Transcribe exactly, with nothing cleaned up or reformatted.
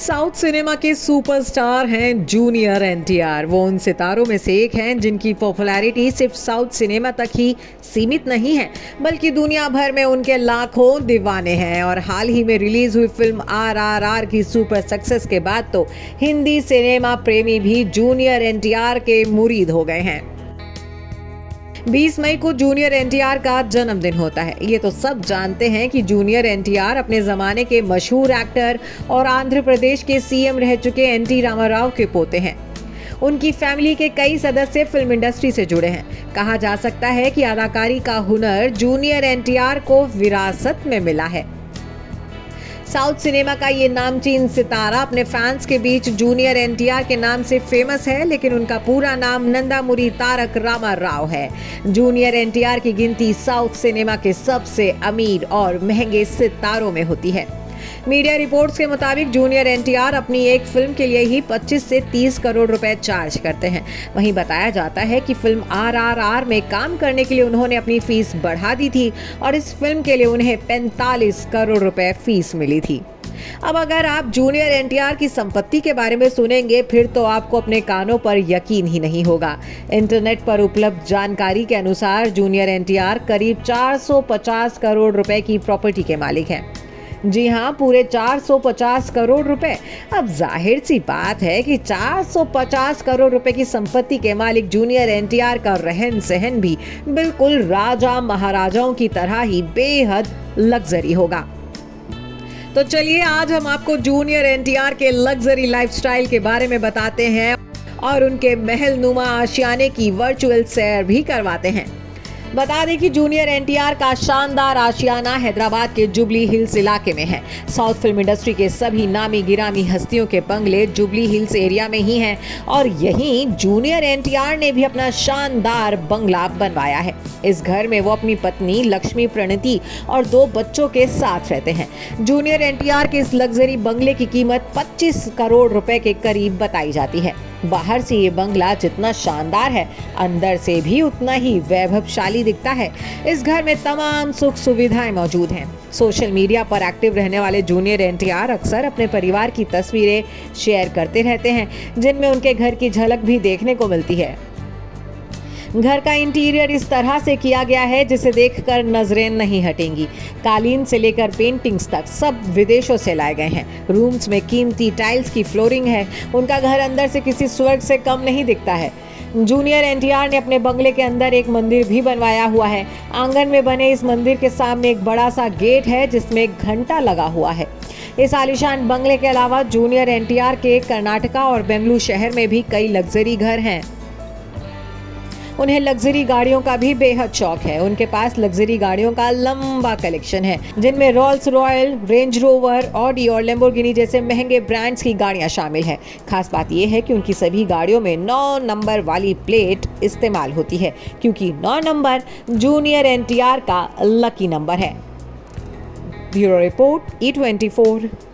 South cinema के superstar हैं junior NTR. वो उन सितारों में से एक हैं जिनकी पॉपुलैरिटी सिर्फ साउथ सिनेमा तक ही सीमित नहीं है, बल्कि दुनिया भर में उनके लाखों दीवाने हैं। और हाल ही में रिलीज हुई फिल्म आर आर आर की सुपर सक्सेस के बाद तो हिंदी सिनेमा प्रेमी भी जूनियर एनटीआर के मुरीद हो गए हैं। बीस मई को जूनियर एनटीआर का जन्मदिन होता है। ये तो सब जानते हैं कि जूनियर एनटीआर अपने जमाने के मशहूर एक्टर और आंध्र प्रदेश के सीएम रह चुके एनटी रामाराव के पोते हैं। उनकी फैमिली के कई सदस्य फिल्म इंडस्ट्री से जुड़े हैं। कहा जा सकता है कि अदाकारी का हुनर जूनियर एनटीआर को विरासत में मिला है। साउथ सिनेमा का ये नामचीन सितारा अपने फैंस के बीच जूनियर एनटीआर के नाम से फेमस है, लेकिन उनका पूरा नाम नंदामुरी तारक रामाराव है। जूनियर एनटीआर की गिनती साउथ सिनेमा के सबसे अमीर और महंगे सितारों में होती है। मीडिया रिपोर्ट्स के मुताबिक जूनियर एनटीआर अपनी एक फिल्म के लिए ही पच्चीस से तीस करोड़ रुपए चार्ज करते हैं। वहीं बताया जाता है कि फिल्म आर आर आर में काम करने के लिए उन्होंने अपनी फीस बढ़ा दी थी और इस फिल्म के लिए उन्हें पैंतालीस करोड़ रुपए फीस मिली थी। अब अगर आप जूनियर एनटीआर की संपत्ति के बारे में सुनेंगे फिर तो आपको अपने कानों पर यकीन ही नहीं होगा। इंटरनेट पर उपलब्ध जानकारी के अनुसार जूनियर एनटीआर करीब चार सौ पचास करोड़ रुपए की प्रॉपर्टी के मालिक हैं। जी हाँ, पूरे चार सौ पचास करोड़ रुपए। अब जाहिर सी बात है कि चार सौ पचास करोड़ रुपए की संपत्ति के मालिक जूनियर एनटीआर का रहन सहन भी बिल्कुल राजा महाराजाओं की तरह ही बेहद लग्जरी होगा। तो चलिए आज हम आपको जूनियर एनटीआर के लग्जरी लाइफस्टाइल के बारे में बताते हैं और उनके महल नुमा आशियाने की वर्चुअल सैर भी करवाते हैं। बता दें कि जूनियर एनटीआर का शानदार आशियाना हैदराबाद के जुबली हिल्स इलाके में है। साउथ फिल्म इंडस्ट्री के सभी नामी गिरामी हस्तियों के बंगले जुबली हिल्स एरिया में ही हैं और यहीं जूनियर एनटीआर ने भी अपना शानदार बंगला बनवाया है। इस घर में वो अपनी पत्नी लक्ष्मी प्रणति और दो बच्चों के साथ रहते हैं। जूनियर एनटीआर के इस लग्जरी बंगले की कीमत पच्चीस करोड़ रुपए के करीब बताई जाती है। बाहर से ये बंगला जितना शानदार है, अंदर से भी उतना ही वैभवशाली दिखता है। इस घर में तमाम सुख सुविधाएं मौजूद हैं। सोशल मीडिया पर एक्टिव रहने वाले जूनियर एनटीआर अक्सर अपने परिवार की तस्वीरें शेयर करते रहते हैं, जिनमें उनके घर की झलक भी देखने को मिलती है। घर का इंटीरियर इस तरह से किया गया है जिसे देखकर नजरें नहीं हटेंगी। कालीन से लेकर पेंटिंग्स तक सब विदेशों से लाए गए हैं। रूम्स में कीमती टाइल्स की फ्लोरिंग है। उनका घर अंदर से किसी स्वर्ग से कम नहीं दिखता है। जूनियर एनटीआर ने अपने बंगले के अंदर एक मंदिर भी बनवाया हुआ है। आंगन में बने इस मंदिर के सामने एक बड़ा सा गेट है जिसमें एक घंटा लगा हुआ है। इस आलीशान बंगले के अलावा जूनियर एनटीआर के कर्नाटका और बेंगलुरु शहर में भी कई लग्जरी घर हैं। उन्हें लग्जरी गाड़ियों का भी बेहद शौक है। उनके पास लग्जरी गाड़ियों का लंबा कलेक्शन है, जिनमें Rolls Royal, Range Rover, Audi और लैम्बोर्गिनी जैसे महंगे ब्रांड्स की गाड़ियां शामिल हैं। खास बात यह है कि उनकी सभी गाड़ियों में नौ नंबर वाली प्लेट इस्तेमाल होती है, क्योंकि नौ नंबर जूनियर एनटीआर का लकी नंबर है। Bureau report E twenty four.